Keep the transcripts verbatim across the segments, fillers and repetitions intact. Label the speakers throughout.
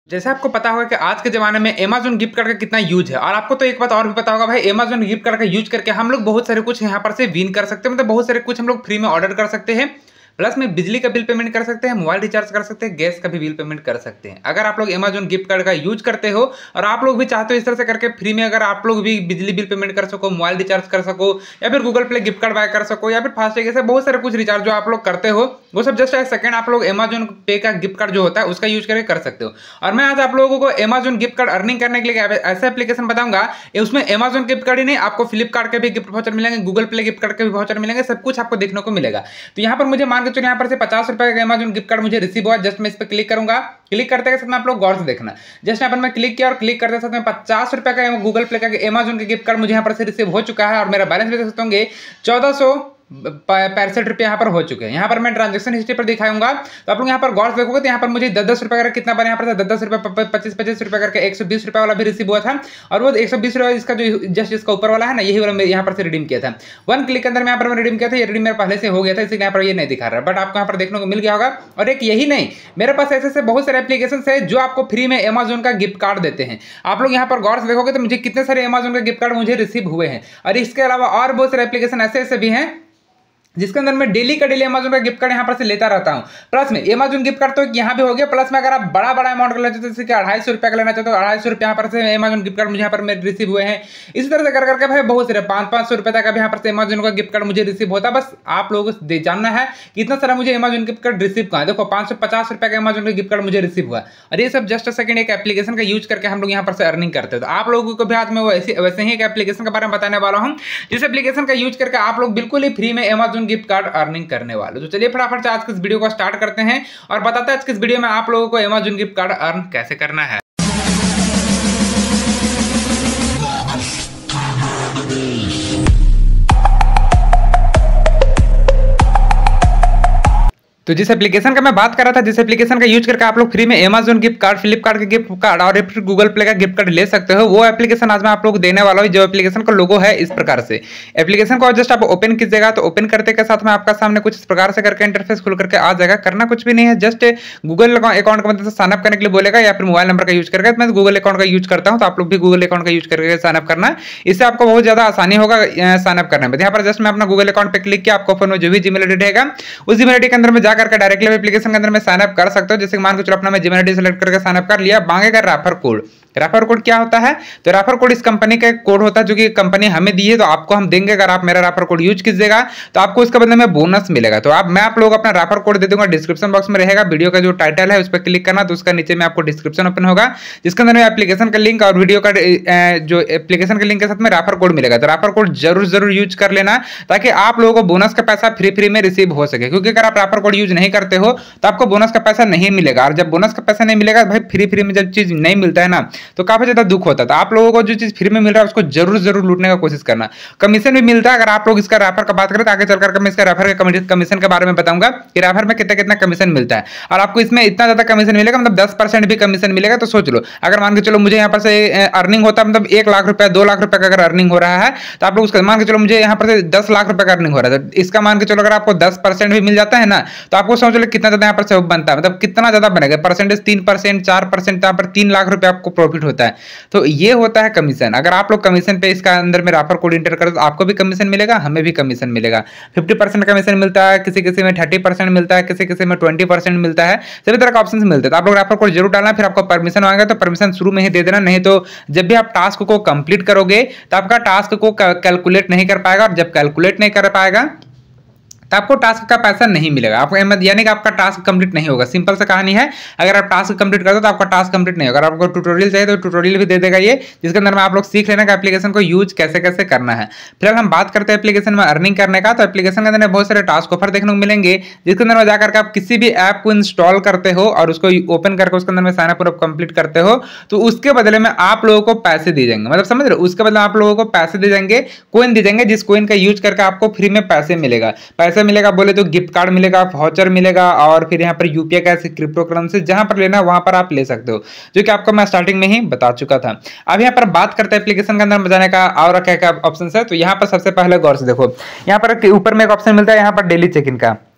Speaker 1: जैसे आपको पता होगा कि आज के ज़माने में अमेज़न गिफ्ट कार्ड का कितना यूज़ है और आपको तो एक बात और भी पता होगा भाई, अमेज़न गिफ्ट कार्ड का यूज़ करके हम लोग बहुत सारे कुछ यहाँ पर से विन कर सकते हैं। मतलब बहुत सारे कुछ हम लोग फ्री में ऑर्डर कर सकते हैं, प्लस में बिजली का बिल पेमेंट कर सकते हैं, मोबाइल रिचार्ज कर सकते हैं, गैस का भी बिल पेमेंट कर सकते हैं। अगर आप लोग अमेज़न गिफ्ट कार्ड का यूज करते हो और आप लोग भी चाहते हो इस तरह से करके फ्री में अगर आप लोग भी बिजली बिल पेमेंट कर सको, मोबाइल रिचार्ज कर सको, या फिर Google Play gift card buy कर सको, या फिर फास्टैग, ऐसे बहुत सारे कुछ रिचार्ज जो आप लोग करते हो वो सब जस्ट सेकंड आप लोग अमेज़न पे का गिफ्ट कार्ड जो होता है उसका यूज करके कर सकते हो। और मैं आज आप लोगों को अमेज़न गिफ्ट कार्ड अर्निंग करने के लिए ऐसा एप्लीकेशन बताऊंगा, उसमें अमेज़न गिफ्ट कार्ड ही नहीं, आपको फ्लिपकार्ट के भी गिफ्ट वाउचर मिलेंगे, गूगल प्ले गिफ्ट कार्ड के भी वाउचर मिलेंगे, सब कुछ आपको देखने को मिलेगा। तो यहाँ पर मुझे मान के चलो यहाँ पर से पचास रुपए का अमेज़न गिफ्ट कार्ड मुझे रिसीव हुआ। जस्ट मैं इस पर क्लिक करूंगा, क्लिक करते के साथ में आप लोग गौर से देखना, जस्ट यहाँ पर मैं क्लिक किया और क्लिक करते साथ में पचास रुपए का गूगल प्ले का अमेज़न का गिफ्ट कार्ड मुझे यहाँ पर से रिसीव हो चुका है और मेरा बैलेंस भी देख सकते होंगे चौदह सौ पैंसठ रुपये यहाँ पर हो चुके हैं। यहाँ पर मैं ट्रांजेक्शन हिस्ट्री पर दिखाऊंगा तो आप लोग यहाँ पर गौर से देखोगे तो यहाँ पर मुझे दस दस रुपये करके कितना बना, यहाँ पर दस दस रुपये पच्चीस पच्चीस रुपये करके एक सौ बीस रुपये वाला भी रिसीव हुआ था। और वो एक सौ बीस रुपये इसका जो जस्ट इसका ऊपर वाला है ना, यही वाला मैं यहाँ पर से रिडीम किया था। वन क्लिक के अंदर मैं यहाँ पर मैं रिडीम किया था, ये रिडीम मेरे पहले से हो गया था, इसलिए यहाँ पर ये नहीं दिखा रहा है, बट आपको यहाँ पर देखने को मिल गया होगा। और एक यही नहीं, मेरे पास ऐसे ऐसे बहुत सारे एप्लीकेशन है जो आपको फ्री में अमेज़न का गिफ्ट कार्ड देते हैं। आप लोग यहाँ पर गौर से देखोगे तो मुझे कितने सारे अमेज़न का गिफ्ट कार्ड मुझे रिसीव हुए हैं। और इसके अलावा और बहुत सारे एप्लीकेशन ऐसे ऐसे भी हैं जिसके अंदर मैं डेली का डेली अमेज़न का गिफ्ट कार्ड यहाँ पर से लेता रहता हूँ। प्लस में अमेज़न गिफ्ट कार्ड तो यहाँ भी हो गया, प्लस में अगर आप बड़ा बड़ा अमाउंट का लेते हो जैसे कि अढ़ाई सौ रुपये का लेना चाहते हो, अढ़ाई सौ रुपये यहाँ पर से अमेज़न गिफ्ट कार्ड मुझे यहाँ पर मेरे रिसीव हुए हैं। इसी तरह से कर करके भाई बहुत सारे पाँच पाँच सौ रुपये तक अभी यहाँ पर से अमेज़न का गिफ्ट कार्ड मुझे रिसीव होता है। बस आप लोगों को जानना है कितना सारा मुझे अमेज़न गिफ्ट कार्ड रिसीव कहा है। देखो पाँच सौ पचास रुपये का अमेज़न का गिफ्ट कार्ड मुझे रिसीव हुआ और ये सब जस्ट सेकंड एक एप्लीकेशन का यूज करके हम लोग यहाँ पर से अर्निंग करते हैं। तो आप लोगों को भी आज मैं वैसे वैसे ही एक एप्लीकेशन के बारे में बताने वाला हूँ जिस एप्लीकेशन का यूज करके आप लोग बिल्कुल ही फ्री में अमेज़न गिफ्ट कार्ड अर्निंग करने वाले। तो चलिए फटाफट से आज के इस वीडियो को स्टार्ट करते हैं और बताते हैं आज के इस वीडियो में आप लोगों को अमेज़न गिफ्ट कार्ड अर्न कैसे करना है। तो जिस एप्लीकेशन का मैं बात कर रहा था, जिस एप्लीकेशन का यूज करके आप लोग फ्री में अमेज़न गिफ्ट कार्ड, फ्लिपकार्ट के गिफ्ट कार्ड और फिर गूगल प्ले का गिफ्ट कार्ड ले सकते हो, वो एप्लीकेशन आज मैं आप लोग को देने वाला हूं। जो एप्लीकेशन का लोगो है इस प्रकार से, एप्लीकेशन को जस्ट आप ओपन कीजिएगा तो ओपन करते के साथ में आपका सामने कुछ इस प्रकार से करके इंटरफेस खुल करके आ जाएगा। करना कुछ भी नहीं है, जस्ट गूगल अकाउंट का मतलब साइन अप करने के लिए बोलेगा या फिर मोबाइल नंबर का यूज करके। मैं गूगल अकाउंट का यूज करता हूँ तो आप लोग भी गूगल अकाउंट का यूज करके साइन अप करना, इससे आपको बहुत ज्यादा आसानी होगा साइन अप करने में। यहाँ पर जस्ट मैं अपना गूगल अकाउंट पे क्लिक किया, आपको फोन में जो भी जीमेल आईडी रहेगा उस जीमेल आईडी के अंदर में जाकर के डायरेक्टली एप्लीकेशन के अंदर में साइन अप कर सकते हो। जैसे मान के चलो अपना मैं जीमेल आईडी सेलेक्ट करके साइन अप कर लिया, मांगेगा रेफर कोड। रेफर कोड क्या होता है? तो रेफर कोड इस कंपनी का कोड होता है जो कि कंपनी हमें दी है, तो आपको हम देंगे। अगर आप मेरा रेफर कोड यूज कीजिएगा तो आपको इसके बदले में बोनस मिलेगा। तो आप मैं आप लोग अपना रेफर कोड दे दूंगा, डिस्क्रिप्शन बॉक्स में रहेगा। वीडियो का जो टाइटल है उस पर क्लिक करना तो उसका नीचे में आपको डिस्क्रिप्शन ओपन होगा जिसके अंदर में एप्लीकेशन का लिंक और वीडियो का जो एप्लीकेशन के लिंक के साथ में रेफर कोड मिलेगा। तो रेफर कोड जरूर जरूर यूज कर लेना ताकि आप लोगों को बोनस का पैसा फ्री फ्री में रिसीव हो सके, क्योंकि अगर आप रेफर कोड यूज नहीं करते हो तो आपको बोनस का पैसा नहीं मिलेगा। और जब बोनस का पैसा नहीं मिलेगा भाई, फ्री फ्री में जब चीज नहीं मिलता है ना तो काफी ज्यादा दुख होता है। तो आप लोगों को जो चीज फ्री में मिल रहा है उसको जरूर जरूर लूटने का कोशिश करना। कमीशन भी मिलता है। अगर आप लोग इसका रेफर का बात करें तो आगे चलकर मैं इसका रेफर के कमीशन के बारे में बताऊंगा कि रेफर में कितना कितना कमीशन मिलता है। और आपको इसमें इतना ज्यादा कमीशन मिलेगा, मतलब दस परसेंट भी कमीशन मिलेगा। तो सोच लो, अगर मान के चलो मुझे यहाँ पर से अर्निंग होता है, मतलब एक लाख रुपया दो लाख रुपए का अगर अर्निंग हो रहा है तो आप लोग उसका मान के चलो मुझे यहाँ पर से दस लाख रुपए का अर्निंग हो रहा है, तो इसका मान के चलो अगर आपको दस परसेंट भी मिल जाता है ना तो आपको समझ लो कितना ज्यादा यहाँ पर से बनता है, मतलब कितना ज्यादा बनेगा। परसेंटेज तीन परसेंट चार परसेंट यहाँ पर तीन लाख रुपए आपको प्रॉफिट होता है। तो ये होता है कमीशन। अगर आप लोग कमीशन पे इसका अंदर में रेफर कोड इंटर करो तो आपको भी कमीशन मिलेगा, हमें भी कमीशन मिलेगा। फिफ्टी परसेंट कमीशन मिलता है, किसी किसी में थर्टी परसेंट मिलता है, किसी किसी में ट्वेंटी परसेंट मिलता है, सभी तरह का ऑप्शन मिलते हैं। तो आप लोग रेफर कोड जरूर डालना, फिर आपको परमिशन मांगेगा तो परमिशन शुरू में ही दे देना, नहीं तो जब भी आप टास्क को कंप्लीट करोगे तो आपका टास्क को कैलकुलेट नहीं कर पाएगा, और जब कैलकुलेट नहीं कर पाएगा तो आपको टास्क का पैसा नहीं मिलेगा। आपको यानी कि आपका टास्क कंप्लीट नहीं होगा। सिंपल सा कहानी है, अगर आप टास्क कंप्लीट करते हो तो आपका टास्क कंप्लीट नहीं होगा। अगर आपको ट्यूटोरियल चाहिए तो ट्यूटोरियल भी दे देगा ये, जिसके अंदर में आप लोग सीख लेना कि एप्लीकेशन को यूज कैसे कैसे करना है। फिलहाल हम बात करते हैं एप्लीकेशन में अर्निंग करने का। तो एप्लीकेशन के अंदर बहुत सारे टास्क ऑफर देखने को मिलेंगे, जिसके अंदर में जाकर के आप किसी भी ऐप को इंस्टॉल करते हो और उसको ओपन करके उसके अंदर में साइन अप कंप्लीट करते हो तो उसके बदले में आप लोगों को पैसे दिए जाएंगे। मतलब समझ रहे हो, उसके बदले आप लोगों को पैसे दिए जाएंगे, कोइन दिए जाएंगे, जिस कोइन का यूज करके आपको फ्री में पैसे मिलेगा। पैसे मिलेगा बोले तो गिफ्ट कार्ड मिलेगा, वाउचर मिलेगा, और फिर यहाँ पर यूपीआई कैसे क्रिप्टो करेंसी जहां पर लेना वहां पर आप ले सकते हो, जो कि आपको मैं स्टार्टिंग में ही बता चुका था। अब यहाँ पर बात करते हैं एप्लीकेशन के अंदर जाने का और क्या क्या ऑप्शन है। तो यहाँ पर सबसे पहले गौर से देखो, यहाँ पर ऊपर में एक ऑप्शन मिलता है यहाँ पर डेली चेक इन का।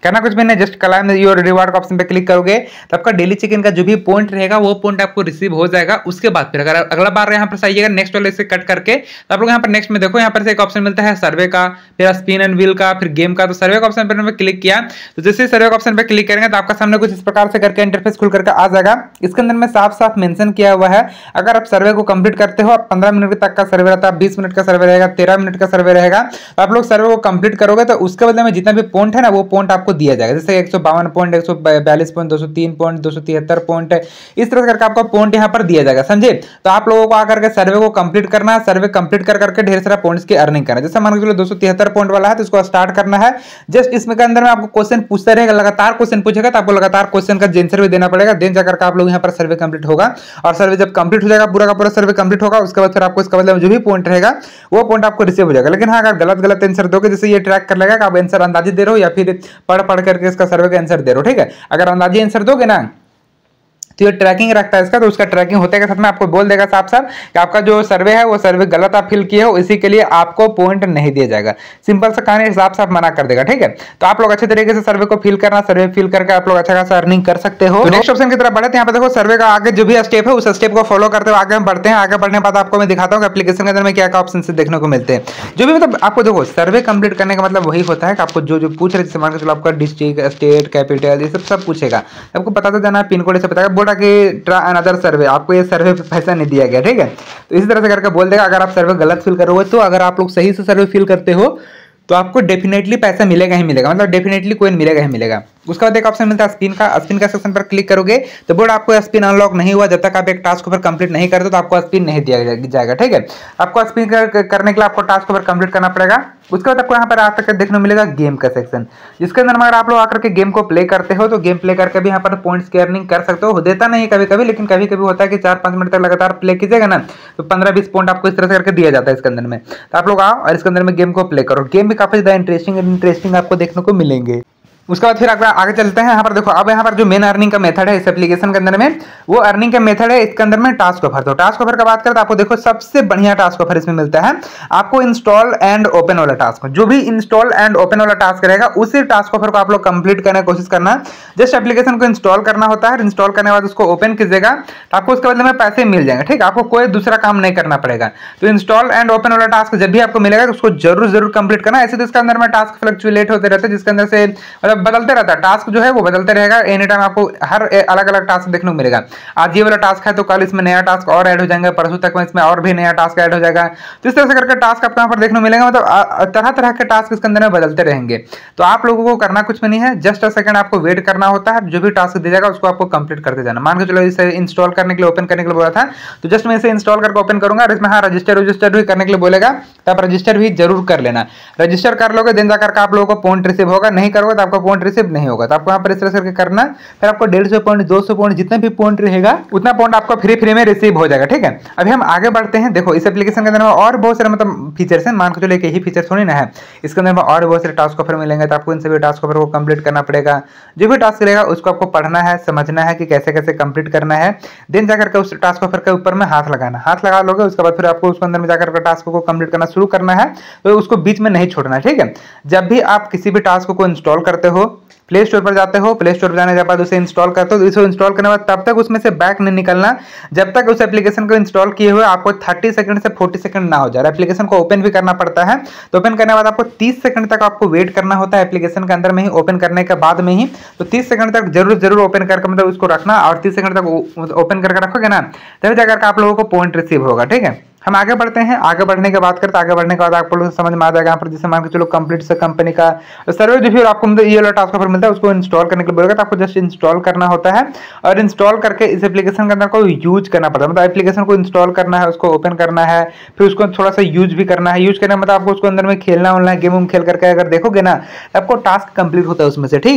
Speaker 1: करना कुछ भी नहीं, जस्ट क्लाइम योर रिवार्ड का ऑप्शन पे क्लिक करोगे तो आपका डेली चेक इन का जो भी पॉइंट रहेगा वो पॉइंट आपको रिसीव हो जाएगा। उसके बाद फिर अगर अगला बार यहाँ पर आइएगा नेक्स्ट वाले से कट करके तो आप लोग यहाँ पर नेक्स्ट में देखो यहाँ पर से एक ऑप्शन मिलता है सर्वे का, फिर स्पिन एंड व्हील का, फिर गेम का। तो सर्वे का ऑप्शन पर क्लिक किया तो जैसे सर्वे का ऑप्शन पे क्लिक करेंगे तो आपका सामने कुछ इस प्रकार से करके इंटरफेस खुल करके आ जाएगा। इसके अंदर में साफ साफ मेंशन किया हुआ है अगर आप सर्वे को कंप्लीट करते हो, आप पंद्रह मिनट तक का सर्वे रहता है, बीस मिनट का सर्वे रहेगा, तेरह मिनट का सर्वे रहेगा, तो आप लोग सर्वे को कंप्लीट करोगे तो उसके बदले में जितना भी पॉइंट है ना वो पॉइंट आपको दिया जाएगा। जैसे एक सौ बावन पॉइंट, एक सौ बयालीस पॉइंट, दो सौ तीन पॉइंट, दो सौ तिहत्तर पॉइंट, इस तरह करके आपका पॉइंट यहाँ पर दिया जाएगा, समझे। तो आप लोगों को आकर के सर्वे को कंप्लीट करना है, सर्वे कंप्लीट कर करके ढेर सारा पॉइंट्स की अर्निंग करना है। जैसे मान के चलो दो सौ तिहत्तर पॉइंट वाला है तो इसको स्टार्ट करना है। जस्ट इसमें के अंदर में आपको क्वेश्चन पूछता रहेगा, लगातार क्वेश्चन पूछेगा तो आपको लगातार क्वेश्चन का आंसर भी देना पड़ेगा, देन जाकर के आप लोग यहाँ पर सर्वे कंप्लीट होगा। और सर्वे जब कंप्लीट हो जाएगा, पूरा का पूरा सर्वे कंप्लीट होगा, उसके बाद फिर आपको इसका बदले में जो भी पॉइंट रहेगा वो पॉइंट आपको रिसीव हो जाएगा। लेकिन हाँ अगर गलत गलत आंसर दोगे, जैसे ये ट्रैक कर लेगा कि आप आंसर अंदाजी दे रहे हो या फिर पढ़ पढ़ करके इसका सर्वे का आंसर दे रहे हो, ठीक है। अगर अंदाजी आंसर दोगे ना तो ये ट्रैकिंग रखता है इसका, तो उसका ट्रैकिंग होते के साथ में आपको बोल देगा साफ साफ कि आपका जो सर्वे है वो सर्वे गलत आप फिल किए हो, इसी के लिए आपको पॉइंट नहीं दिया जाएगा। सिंपल सा कहानी साफ साफ मना कर देगा, ठीक है। तो आप लोग अच्छे तरीके से सर्वे को फिल करना, सर्वे फिल करके आप लोग अच्छा खासा अर्निंग कर सकते हो। तो नेक्स्ट ऑप्शन की तरफ बढ़ते हैं। यहाँ पे देखो सर्वे का आगे जो भी स्टेप है उस स्टेप को फॉलो करते हुए आगे बढ़ते हैं। आगे बढ़ने के बाद आपको मैं दिखाता हूँ एप्लीकेशन के अंदर में क्या क्या ऑप्शन से देखने को मिलते हैं। जो भी मतलब आपको देखो सर्वे कंप्लीट करने का मतलब वही होता है कि आपको जो जो पूछ रहे, जैसे मान के चलो आपका डिस्ट्रिक्ट, स्टेट, कैपिटल, ये सब सब पूछेगा, आपको बताते जाना, पिन कोड से बताएगा, बोला कि अनदर सर्वे, आपको ये सर्वे पे पैसा नहीं दिया गया, ठीक है। तो इसी तरह से करके बोल देगा। अगर आप सर्वे गलत फिल करोगे तो अगर आप लोग सही से सर्वे फिल करते हो तो आपको डेफिनेटली पैसा मिलेगा ही मिलेगा, मतलब डेफिनेटली कोइन मिलेगा ही मिलेगा। उसका बाद एक ऑप्शन मिलता है स्पिन का। स्पिन का सेक्शन पर क्लिक करोगे तो बोर्ड आपको स्पिन अनलॉक नहीं हुआ, जब तक आप एक टास्क पर कंप्लीट नहीं करते तो आपको स्पिन नहीं दिया जाएगा, ठीक है। आपको स्पिन कर, करने के लिए आपको टास्क पर कंप्लीट करना पड़ेगा। उसके बाद आपको यहाँ पर आकर के देखने को मिलेगा गेम का सेक्शन, जिसके अंदर अगर आप लोग आकर के गेम को प्ले करते हो तो गेम प्ले करके भी यहाँ पर पॉइंट्स की अर्निंग कर सकते हो। देता नहीं कभी कभी, लेकिन कभी कभी होता है कि चार पांच मिनट तक लगातार प्ले कीजिएगा ना तो पंद्रह बीस पॉइंट आपको इस तरह से करके दिया जाता है इसके अंदर में। तो आप लोग आओ और इसके अंदर में गेम को प्ले करो। गेम भी काफी ज्यादा इंटरेस्टिंग इंटरेस्टिंग आपको देखने को मिलेंगे। उसके बाद फिर अगर आगे चलते हैं, यहाँ पर देखो अब यहाँ पर जो मेन अर्निंग का मेथड है इस एप्लीकेशन के अंदर में, वो अर्निंग का मेथड है इसके अंदर में टास्क ऑफर। तो टास्क ऑफर का बात करें तो आपको देखो सबसे बढ़िया टास्क ऑफर इसमें मिलता है आपको इंस्टॉल एंड ओपन वाला टास्क। जो भी इंस्टॉल एंड ओपन वाला टास्क रहेगा उसी टास्क ऑफर को आप लोग कंप्लीट करने की कोशिश करना। जस्ट एप्लीकेशन को इंस्टॉल करना होता है, इंस्टॉल करने के बाद उसको ओपन कीजिएगा तो आपको उसके बदले में पैसे मिल जाएंगे, ठीक है। आपको कोई दूसरा काम नहीं करना पड़ेगा। तो इंस्टॉल एंड ओपन वाला टास्क जब भी आपको मिलेगा तो उसको जरूर जरूर कंप्लीट करना। ऐसे तो इसके अंदर में टास्क फ्लक्चुएट होते रहते हैं, जिसके अंदर से मतलब बदलते रहता है टास्क जो है वो बदलते रहेगा। एनी टाइम आपको हर अलग अलग टास्क देखने को मिलेगा। आज ये वाला टास्क है तो कल इसमें नया टास्क और ऐड हो जाएगा, परसों तक में इसमें और भी नया टास्क ऐड हो जाएगा। तो इस तरह से करके टास्क आपको यहाँ पर देखने को मिलेगा, मतलब तरह तरह के टास्क इसके अंदर में बदलते रहेंगे। तो आप लोगों को करना कुछ भी नहीं है, जस्ट अ सेकंड आपको वेट करना होता है। जो भी टास्क दिया जाएगा उसको आपको कंप्लीट करते जाना। मान के चलो इसे इंस्टॉल करने के लिए ओपन करने के लिए बोला था तो जस्ट मैं इसे इंस्टॉल करके ओपन करूंगा और इसमें हाँ रजिस्टर रजिस्टर भी करने के लिए बोलेगा तो आप रजिस्टर भी जरूर कर लेना। रजिस्टर कर लोगे देन जाकर आप लोगों को पॉइंट रिसीव होगा, नहीं करोगे तो आपको पॉइंट रिसीव नहीं होगा। तो आपको यहाँ पर इस तरह से करना, फिर आपको डेढ़ सौ पॉइंट, दो सौ पॉइंट, जितना भी पॉइंट रहेगा उतना पॉइंट आपको फ्री फ्री में रिसीव हो जाएगा, ठीक है। अभी हम आगे बढ़ते हैं। देखो इस एप्लीकेशन के अंदर में और बहुत सारे मतलब फीचर्स हैं, मान के चलो एक यही फीचर थोड़ी ना है, इसके अंदर में और बहुत सारे टास्क ऑफर मिलेंगे। तो आपको इन सभी टास्क ऑफर को कंप्लीट करना पड़ेगा। जो भी टास्क रहेगा उसको आपको पढ़ना है, समझना है कि कैसे कैसे कंप्लीट करना है, देन जाकर के उस टास्क ऑफर के ऊपर में हाथ लगाना। हाथ लगा लोगे उसके बाद फिर आपको उसके अंदर में जाकर के टास्क को कंप्लीट करना शुरू करना है, तो उसको बीच में नहीं छोड़ना, ठीक है। जब भी आप किसी भी टास्क को इंस्टॉल करते हो, प्ले स्टोर पर जाते हो, प्ले स्टोर पर जाने के बाद उसे इंस्टॉल करते हो, तो इसे इंस्टॉल करने के बाद तब तक उसमें से बैक नहीं निकलना जब तक उस एप्लीकेशन को इंस्टॉल किए हुए आपको तीस सेकंड से चालीस सेकंड ना हो जाए। एप्लीकेशन को ओपन भी करना पड़ता है, तो ओपन करने के बाद आपको तीस सेकंड तक आपको वेट करना होता है एप्लीकेशन के अंदर में ही, ओपन करने के बाद में ही। तो तीस सेकंड तक जरूर जरूर ओपन करके मतलब उसको रखना, और तीस सेकंड तक ओपन करके रखोगे ना तभी जाकर आप लोगों को पॉइंट रिसीव होगा, ठीक है। हम आगे बढ़ते हैं। आगे बढ़ने के बात करते हैं, आगे बढ़ने के बाद आपको समझ में आ जाएगा यहाँ पर, जैसे मान के चलो कंप्लीट से कंपनी का सर्वे जो भी आपको मतलब ये वाला टास्क ऑफर मिलता है उसको इंस्टॉल करने के लिए बोलेगा, तो आपको जस्ट इंस्टॉल करना होता है और इंस्टॉल करके इस एप्लीकेशन के अंदर को यूज करना पड़ता है। मतलब एप्लीकेशन को इंस्टॉल करना है, उसको ओपन करना है, फिर उसको थोड़ा सा यूज भी करना है। यूज करने मतलब आपको उसको अंदर में खेलना होना है, गेम खेल करके अगर देखोगे ना तो आपको टास्क कंप्लीट होता है उसमें से, ठीक है।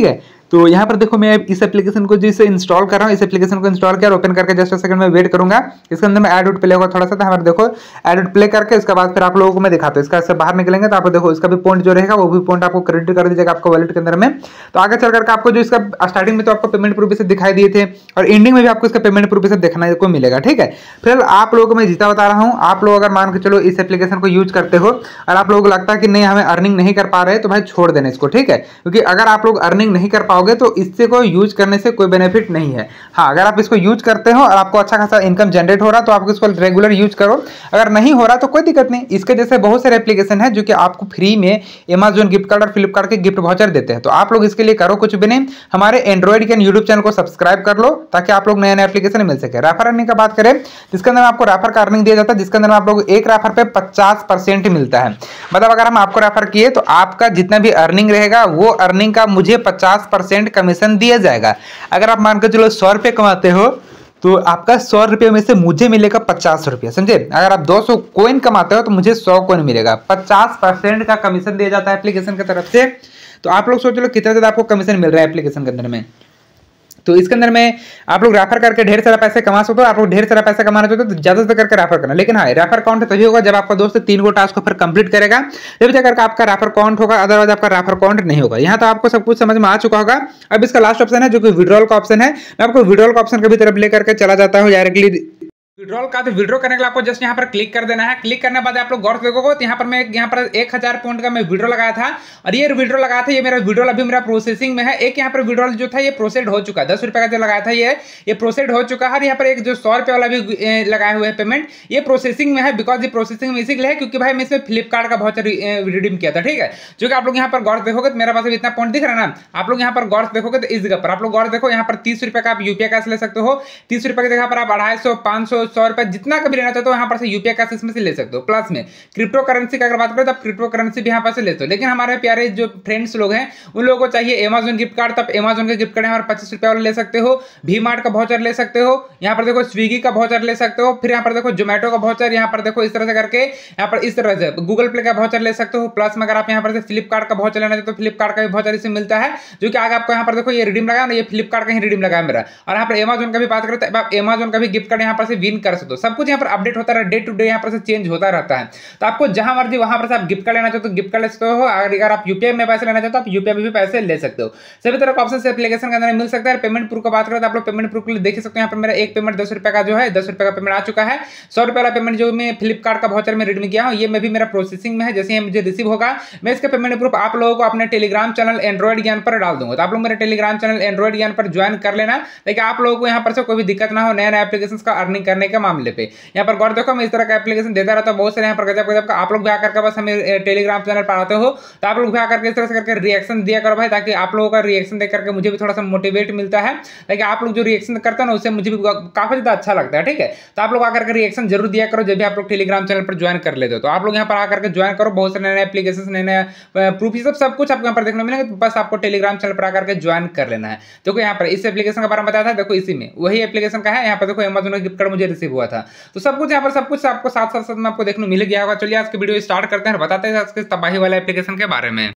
Speaker 1: तो यहाँ पर देखो मैं इस एप्लीकेशन को जिसे इंस्टॉल कर रहा हूँ, इस एप्लीकेशन को इंस्टॉल किया और ओपन करके जस्ट सेकंड में वेट करूंगा। इसके अंदर में एड प्ले होगा थोड़ा सा, तो यहाँ पर देखो एड प्ले करके इसके बाद फिर आप लोगों को मैं दिखाता हूँ। इसका से बाहर निकलेंगे तो आप देखो इसका भी पॉइंट जो रहेगा वो भी पॉइंट आपको क्रेडिट कर दीजिएगा आपको वॉलेट के अंदर में। तो आगे चल करके आपको जो इसका स्टार्टिंग में तो आपको पेमेंट प्रूफ से दिखाई दिए थे और एंडिंग में भी आपको इसका पेमेंट प्रूफ से देखने को मिलेगा, ठीक है। फिर आप लोगों को मैं जीता बता रहा हूँ, आप लोग अगर मान के चलो इस एप्लीकेशन को यूज करते हो और आप लोगों को लगता है कि नहीं हमें अर्निंग नहीं कर पा रहे तो भाई छोड़ देना इसको, ठीक है। क्योंकि अगर आप लोग अर्निंग नहीं कर पाओगे तो इससे को यूज करने से कोई बेनिफिट नहीं है। हाँ, अगर आप इसको यूज करते हो और आपको अच्छा खासा इनकम जनरेट हो रहा तो आप इसको रेगुलर यूज करो, अगर नहीं हो रहा तो कोई दिक्कत नहीं। इसके जैसे बहुत सारे एप्लीकेशन है जो कि आपको फ्री में अमेज़न गिफ्ट कार्ड और फ्लिपकार्ट के गिफ्ट वाउचर देते हैं। तो आप लोग इसके लिए करो कुछ भी नहीं, हमारे एंड्रॉइड के यूट्यूब चैनल को सब्सक्राइब कर लो ताकि आप लोग नए नए एप्लीकेशन मिल सके। रेफर अर्निंग का बात करें जिसके अंदर आपको रेफर का अर्निंग दिया जाता है, जिसके अंदर आप लोग एक रेफर पे पचास परसेंट मिलता है। मतलब अगर हम आपको रेफर किए तो आपका जितना भी अर्निंग रहेगा वो अर्निंग का मुझे पचास परसेंट कमीशन दिया जाएगा। अगर आप मान के चलो सौ रुपये कमाते हो तो आपका सौ रुपये में से मुझे मिलेगा पचास रुपये, समझे। अगर आप दो सौ कोइन कमाते हो तो मुझे सौ कोइन मिलेगा। पचास परसेंट का कमीशन दिया जाता है एप्लीकेशन की तरफ से। तो आप लोग सोच लो कितना ज़्यादा आपको कमीशन मिल रहा है एप्लीकेशन के अंदर में। तो इसके अंदर में आप लोग रेफर करके ढेर सारा पैसे कमा सकते हो। आप लोग ढेर सारा पैसा कमाना चाहते हो तो ज्यादा से करके रेफर करना। लेकिन हाँ, रेफर काउंट तभी होगा जब आपका दोस्त तीन गो टास्क को फिर कंप्लीट करेगा, जब जाकर आपका रेफर काउंट होगा, अदरवाइज आपका रेफर काउंट नहीं होगा। यहाँ तो आपको सब कुछ समझ में आ चुका होगा। अब इसका लास्ट ऑप्शन है जो कि विड्रॉल का ऑप्शन है। मैं आपको विड्रॉल का ऑप्शन की तरफ लेकर के चला जाता हूँ डायरेक्टली। विड्रॉल का तो विड्रॉ करने के लिए आपको जस्ट यहाँ पर क्लिक कर देना है। क्लिक करने के बाद आप लोग गौर से देखोगे तो यहाँ पर मैं यहाँ पर एक हजार पॉइंट का मैं विड्रॉ लगाया था और ये विड्रॉ लगाया था। ये मेरा विड्रॉल अभी मेरा प्रोसेसिंग में है। एक यहाँ पर विड्रॉल जो था ये प्रोसेड हो चुका है, दस रुपए का जो लगाया था ये ये प्रोसेड हो चुका है। यहाँ पर एक जो सौ रुपए वाला भी लगाए हुए पेमेंट ये प्रोसेसिंग में है। बिकॉज ये प्रोसेसिंग में इसीलिए है क्योंकि भाई मैं इसमें फ्लिपकार्ट का वाउचर रिडीम किया था, ठीक है। जो कि आप लोग यहाँ पर गौर देखोगे तो मेरे पास इतना पॉइंट दिख रहा है ना। आप लोग यहाँ पर गौर देखोगे तो इस जगह पर आप लोग गौर देखो, यहाँ पर तीस रुपए का आप यूपीआई कैश ले सकते हो। तीस रुपए की जगह पर आप अढ़ाई सौ पांच सौ सौ रुपए जितना भी लेना चाहते हो यहाँ पर से यूपीआई कैश इसमें से ले सकते हो। प्लस में क्रिप्टो करेंसी की अगर बात करें तो आप क्रिप्टो करेंसी भी यहाँ पर से ले सकते हो। लेकिन हमारे प्यारे जो फ्रेंड्स लोग हैं उन लोगों को चाहिए अमेज़न गिफ्ट कार्ड, तो आप अमेज़न के गिफ्ट कार्ड यहाँ पर पच्चीस रुपए वाला ले सकते हो। वी मार्ट का वाउचर ले सकते हो। यहाँ पर देखो स्विगी का वाउचर ले सकते हो। फिर यहाँ पर देखो जोमेटो का वाउचर, यहाँ पर देखो इस तरह से करके यहाँ पर इस तरह से गूगल प्ले का वाउचर ले सकते हो। प्लस में अगर आप यहाँ पर से फ्लिपकार्ट का वाउचर लेना चाहते हो तो फ्लिपकार्ट का भी वाउचर इससे मिलता है, जो कि आगे आपको यहाँ पर देखो ये रिडीम लगा ना, ये फ्लिपकार्ट का ही रिडीम लगा मेरा। और यहाँ पर अमेज़न का भी बात करें तो आप अमेज़न का भी गिफ्ट कार्ड यहाँ पर से विन कर सकते हो। सब कुछ यहाँ पर अपडेट होता है, डे टू डे यहाँ पर से चेंज होता रहता है। तो आपको जहां मर्जी वहां पर से आप गिफ्ट कार्ड लेना चाहते हो तो गिफ्ट कार्ड ले सकते हो। अगर आप यूपीआई में पैसे लेना चाहते हो तो आप यूपीआई में भी पैसे ले सकते हो। सभी तरह का ऑप्शन से एप्लीकेशन के अंदर मिल सकता है। पेमेंट प्रूफ की बात करें तो आप लोग पेमेंट प्रूफ के लिए देख सकते हो। यहाँ पर मेरा एक पेमेंट दस रुपए का जो है दस रुपए का पेमेंट आ चुका है। सौ रुपए वाला पेमेंट जो मैं फ्लिपकार्ट का वाउचर में रिडीम किया हूँ ये मैं भी मेरा प्रोसेसिंग में है। जैसे मुझे रिसीव होगा मैं इसका पेमेंट प्रूफ आप लोगों को अपने टेलीग्राम चैनल एंड्रॉइड ज्ञान पर डाल दूंगा। तो आप लोग मेरे टेलीग्राम चैनल एंड्रॉइड ज्ञान पर ज्वाइन कर लेना, लेकिन आप लोगों को यहाँ पर से कोई भी दिक्कत ना हो नए नए एप्लीकेशन का अर्निंग करने के मामले पे। यहाँ पर गौर देखो मैं इस तरह का एप्लीकेशन देता रहता हूँ बहुत सारे यहाँ पर गजब गजब का। आप लोग भी आकर के बस हमें टेलीग्राम चैनल पर आते हो तो आप लोग भी आकर के इस तरह से करके रिएक्शन दिया करो भाई, ताकि आप लोगों का रिएक्शन देख करके मुझे भी थोड़ा सा मोटिवेट मिलता है। लेकिन आप लोग जो रिएक्शन करते हैं ना उससे मुझे भी काफी ज्यादा अच्छा लगता है, ठीक है। तो आप लोग आकर के रिएक्शन जरूर दिया करो जब भी आप लोग टेलीग्राम चैनल पर ज्वाइन कर लेते हो। तो आप लोग यहाँ पर आकर के ज्वाइन करो, बहुत सारे नए एप्लीकेशन नए नए प्रूफ सब सब कुछ आपको यहाँ पर देखने मिलेंगे। बस आपको टेलीग्राम चैनल पर आकर के ज्वाइन कर लेना है। देखो यहाँ पर इस एप्लीकेशन के बारे में बताया था, देखो इसी में वही एप्लीकेशन का है। यहाँ पर देखो अमेज़न का गिफ्ट कार्ड मुझे रिसीव हुआ था। तो सब कुछ यहाँ पर सब कुछ आपको साथ साथ साथ में आपको देखने मिल गया होगा। चलिए आज की वीडियो स्टार्ट करते हैं और बताते हैं आज के तबाही वाले एप्लीकेशन के बारे में।